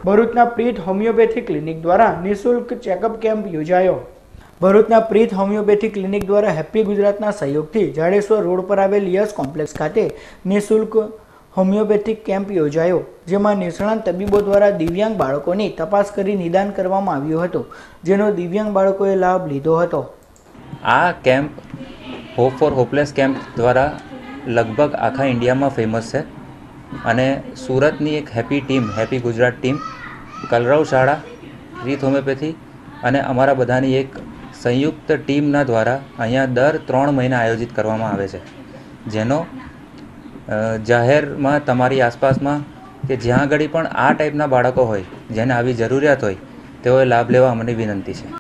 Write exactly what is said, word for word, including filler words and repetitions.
ભરૂચના Preet homeopathy clinic દ્વારા નિઃશુલ્ક ચેકઅપ કેમ્પ યોજાયો। ભરૂચના પ્રીત હોમિયોપેથી ક્લિનિક દ્વારા હેપી ગુજરાતના સહયોગથી જાડેશ્વર રોડ પર આવેલ યસ કોમ્પ્લેક્સ ખાતે નિઃશુલ્ક હોમિયોપેથિક કેમ્પ યોજાયો, જેમાં નિષ્ણાત તબીબો દ્વારા દિવ્યાંગ બાળકોની તપાસ કરી નિદાન કરવામાં આવ્યું હતું, જેનો દિવ્યાંગ બાળકોએ લાભ લીધો હતો। આ camp hope for hopeless camp દ્વારા લગભગ આખા ઇન્ડિયામાં ફેમસ છે અને સુરતની એક happy team happy Gujarat team, Kalrav શાળા, પ્રીત હોમિયોપેથી અને અમારા બધાની એક સંયુક્ત ટીમના દ્વારા અહીંયા દર ત્રણ મહિના આયોજિત કરવામાં આવે છે, જેનો જાહેરમાં તમારી આસપાસમાં કે જ્યાં આગળ પણ આ ટાઈપના બાળકો હોય જેને આવી જરૂરિયાત હોય તેઓએ લાભ લેવા અમને વિનંતી છે।